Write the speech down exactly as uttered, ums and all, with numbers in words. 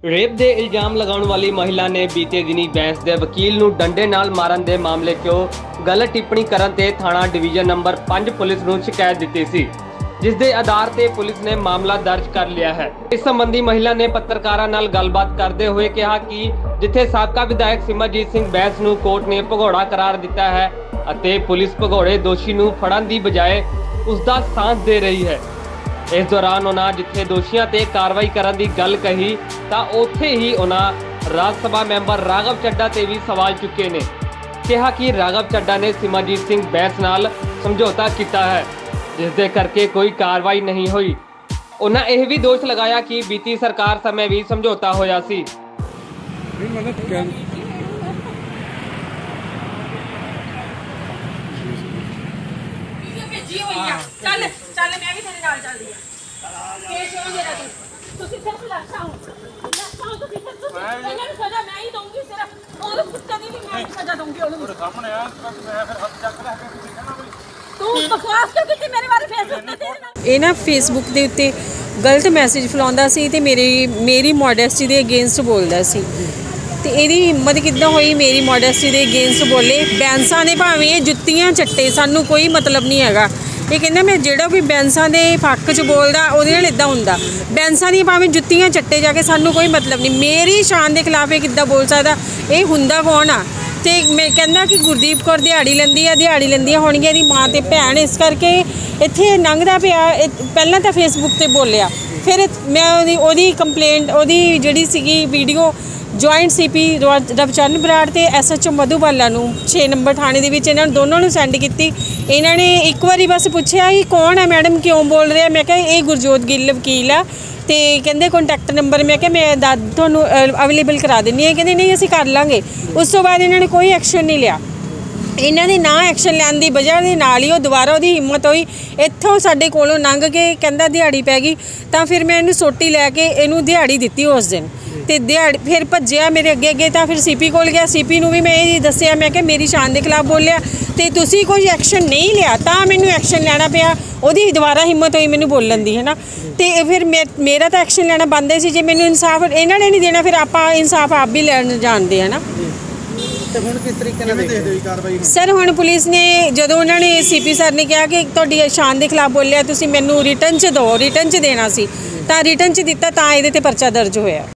Rape के इल्जाम लगाने वाली महिला ने बीते दिनी बैंस के वकील नूं डंडे नाल मारन के मामले चो गलत टिप्पणी करन ते थाणा डिवीजन नंबर पांच पुलिस नूं शिकायत दी सी, जिस दे आधार ते पुलिस ने मामला दर्ज कर लिया है। इस संबंधी महिला ने पत्रकारां नाल गलबात करते हुए कहा कि जिथे साबका विधायक सिमरजीत सिंह बैंस नूं कोर्ट ने भगौड़ा करार दिता है अते पुलिस भगौड़े दोषी नूं फड़न दी बजाय उसका साथ दे रही है। इस दौरान उन्होंने जिथे दोषियों ते कार्रवाई करने की गल कही तो उत्थे ही उन्होंने राज्य सभा मैंबर राघव चड्डा ते भी सवाल चुके ने। कहा कि राघव चड्डा ने सिमरजीत सिंह बैंस नाल समझौता किया है, जिसदे करके कोई कार्रवाई नहीं हुई। उन्होंने यह भी दोष लगाया कि बीती सरकार समय भी समझौता होया सी। चल चल मैं भी तेरे नाल चलदी हां केस हो जरा तू तुसी सिर्फ लाशा हो लाशा हो तुसी सिर्फ इन्हां ਨੂੰ सजा मैं ही दूंगी, सिर्फ और कुत्ते दी भी मैं सजा दूंगी। ਉਹਨੂੰ ਸਾਹਮਣੇ ਆ ਮੈਂ ਫਿਰ ਹੱਥ ਚੱਕ ਲੈ ਕੇ ਤੁਸੀਂ ਕਹਿਣਾ ਬਈ ਤੂੰ ਬਕਵਾਸ ਕਿਉਂ ਕੀਤੀ ਮੇਰੇ ਬਾਰੇ ਫੇਸਬੁੱਕ ਤੇ ਤੇਰੇ ਨਾਲ। ਇਹ ਨਾ ਫੇਸਬੁੱਕ ਦੇ ਉੱਤੇ ਗਲਤ ਮੈਸੇਜ ਫਲਾਉਂਦਾ ਸੀ ਤੇ ਮੇਰੀ ਮੇਰੀ ਮੋਡੈਸਟੀ ਦੇ ਅਗੇਂਸਟ ਬੋਲਦਾ ਸੀ ਤੇ ਇਹਦੀ ਹਿੰਮਤ ਕਿੱਦਾਂ ਹੋਈ ਮੇਰੀ ਮੋਡੈਸਟੀ ਦੇ ਅਗੇਂਸਟ ਬੋਲੇ। ਬੈਂਸਾਂ ਦੇ ਭਾਵੇਂ ਇਹ ਜੁੱਤੀਆਂ ਚੱਟੇ, ਸਾਨੂੰ ਕੋਈ ਮਤਲਬ ਨਹੀਂ ਹੈਗਾ। ਇਹ ਕਹਿੰਦਾ ਮੈਂ ਜਿਹੜਾ ਕੋਈ ਬੈਂਸਾਂ ਦੇ ਪੱਖ 'ਚ ਬੋਲਦਾ ਉਹਦੇ ਨਾਲ ਇੱਦਾਂ ਹੁੰਦਾ। ਬੈਂਸਾਂ ਦੀਆਂ ਭਾਵੇਂ ਜੁੱਤੀਆਂ ਚੱਟੇ ਜਾ ਕੇ ਸਾਨੂੰ ਕੋਈ ਮਤਲਬ ਨਹੀਂ। ਮੇਰੀ ਸ਼ਾਨ ਦੇ ਖਿਲਾਫ ਇਹ ਕਿੱਦਾਂ ਬੋਲ ਸਕਦਾ? ਇਹ ਹੁੰਦਾ ਕੌਣ ਆ? ਤੇ ਮੈਂ ਕਹਿੰਦਾ ਕਿ ਗੁਰਦੀਪ ਕੌਰ ਦਿਹਾੜੀ ਲੈਂਦੀ ਆ, ਦਿਹਾੜੀ ਲੈਂਦੀਆਂ ਹੋਣਗੀਆਂ ਇਹਦੀ ਮਾਂ ਤੇ ਭੈਣ, ਇਸ ਕਰਕੇ ਇੱਥੇ ਲੰਘਦਾ ਪਿਆ। ਪਹਿਲਾਂ ਤਾਂ ਫੇਸਬੁੱਕ 'ਤੇ ਬੋਲਿਆ, ਫਿਰ ਮੈਂ ਉਹਦੀ ਉਹਦੀ ਕੰਪਲੇਂਟ ਉਹਦੀ ਜਿਹੜੀ ਸੀਗੀ video joint C P Ravcharan Brar ਤੇ ਐਸ ਐਚ ਓ ਮਧੂਬਾਲਾ ਨੂੰ ਛੇ ਨੰਬਰ ਥਾਣੇ ਦੇ ਵਿੱਚ ਇਹਨਾਂ ਨੂੰ ਦੋਨੋਂ ਨੂੰ ਸੈਂਡ ਕੀਤੀ। ਇਹਨਾਂ ਨੇ ਇੱਕ ਵਾਰੀ ਬਸ ਪੁੱਛਿਆ ਕਿ ਕੌਣ ਹੈ ਮੈਡਮ, ਕਿਉਂ ਬੋਲ ਰਿਹਾ? ਮੈਂ ਕਿਹਾ ਇਹ ਗੁਰਜੋਤ ਗਿੱਲ ਵਕੀਲ ਆ ਤੇ ਕਹਿੰਦੇ ਕੰਟੈਕਟ ਨੰਬਰ, ਮੈਂ ਕਿਹਾ ਮੈਂ ਦਾ ਤੁਹਾਨੂੰ ਅਵੇਲੇਬਲ ਕਰਾ ਦਿੰਦੀ ਹਾਂ। ਕਹਿੰਦੇ ਨਹੀਂ ਅਸੀਂ ਕਰ ਲਾਂਗੇ। ਉਸ ਤੋਂ ਬਾਅਦ ਇਹਨਾਂ ਨੇ ਕੋਈ ਐਕਸ਼ਨ ਨਹੀਂ ਲਿਆ। ਇਹਨਾਂ ਦੇ ਨਾ ਐਕਸ਼ਨ ਲੈਣ ਦੀ ਵਜ੍ਹਾ ਦੇ ਨਾਲ ਹੀ ਉਹ ਦੁਬਾਰਾ ਉਹਦੀ ਹਿੰਮਤ ਹੋਈ ਇੱਥੋਂ ਸਾਡੇ ਕੋਲੋਂ ਲੰਘ ਕੇ ਕਹਿੰਦਾ ਦਿਹਾੜੀ ਪੈ ਗਈ। ਤਾਂ ਫਿਰ ਮੈਂ ਇਹਨੂੰ ਸੋਟੀ ਲੈ ਕੇ ਇਹਨੂੰ ਦਿਹਾੜੀ ਦਿੱਤੀ ਉਸ ਦਿਨ ਤੇ ਦਿਹਾੜੀ ਫਿਰ ਭੱਜਿਆ ਮੇਰੇ ਅੱਗੇ ਅੱਗੇ। ਤਾਂ ਫਿਰ ਸੀਪੀ ਕੋਲ ਗਿਆ, ਸੀਪੀ ਨੂੰ ਵੀ ਮੈਂ ਇਹ ਦੱਸਿਆ, ਮੈਂ ਕਿਹਾ ਮੇਰੀ ਸ਼ਾਨ ਦੇ ਖਿਲਾਫ ਬੋਲਿਆ ਤੇ ਤੁਸੀਂ ਕੋਈ ਐਕਸ਼ਨ ਨਹੀਂ ਲਿਆ ਤਾਂ ਮੈਨੂੰ ਐਕਸ਼ਨ ਲੈਣਾ ਪਿਆ। ਉਹਦੀ ਦੁਬਾਰਾ ਹਿੰਮਤ ਹੋਈ ਮੈਨੂੰ ਬੋਲਣ ਦੀ, ਹੈ ਨਾ। ਤੇ ਫਿਰ ਮੇਰਾ ਤਾਂ ਐਕਸ਼ਨ ਲੈਣਾ ਬੰਦ ਸੀ। ਜੇ ਮੈਨੂੰ ਇਨਸਾਫ ਇਹਨਾਂ ਨੇ ਨਹੀਂ ਦੇਣਾ ਫਿਰ ਆਪਾਂ ਇਨਸਾਫ ਆਪ ਵੀ ਲੈਣ ਜਾਣਦੇ ਹੈ ਨਾ। ਤੇ ਹੁਣ ਕਿਸ ਤਰੀਕੇ ਨਾਲ ਦੇਖਦੇ ਹੋ ਕਾਰਵਾਈ? ਸਰ ਹੁਣ ਪੁਲਿਸ ਨੇ ਜਦੋਂ ਉਹਨਾਂ ਨੇ ਸੀਪੀ ਸਰ ਨੇ ਕਿਹਾ ਕਿ ਤੁਹਾਡੀ ਸ਼ਾਨ ਦੇ ਖਿਲਾਫ ਬੋਲਿਆ ਤੁਸੀਂ ਮੈਨੂੰ ਰਿਟਰਨ 'ਚ ਦਿਓ, ਰਿਟਰਨ 'ਚ ਦੇਣਾ ਸੀ ਤਾਂ ਰਿਟਰਨ 'ਚ ਦਿੱਤਾ ਤਾਂ ਇਹਦੇ ਤੇ ਪਰਚਾ ਦਰਜ ਹੋਇਆ।